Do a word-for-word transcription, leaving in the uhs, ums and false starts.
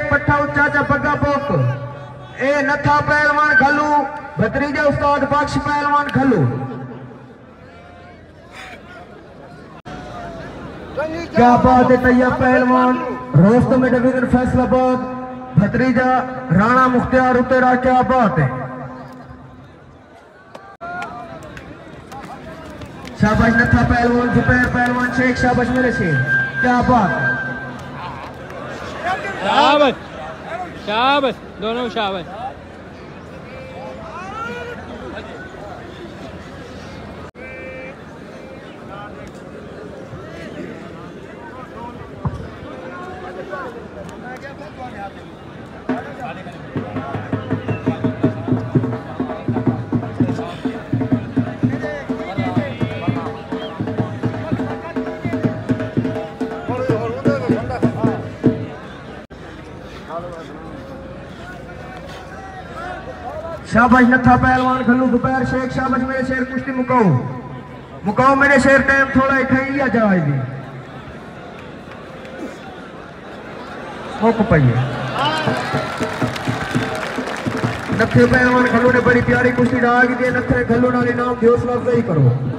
एक पट्टा उच्चा चा पग्गा पोक ए नथा पहलवान खलू भतरीजा उस्ताद बख्श पहलवान खलू। क्या बात है तैयब पहलवान रोस्तम डिवीजन फैसलाबाद भतरीजा राणा मुख्तियार उतेरा, क्या बात है। शाबाश नथा पहलवान जुबैर पहलवान शेख, शाबाश मेरे शेख, क्या बात है। शाबाश शाबाश दोनों शाबाश। शाबाश नथा पहलवान खल्लू दोपहर शेख, शाबाश मेरे शेर कुश्ती मुकाओ मुकाओ मेरे शेर, टाइम थोड़ा ही खाई आ जाएगी मुक पाइए। नथे पहलवान खल्लू ने बड़ी प्यारी कुश्ती डाल दी, नथे खल्लू नाल इनाम की हौसला अफजाई करो।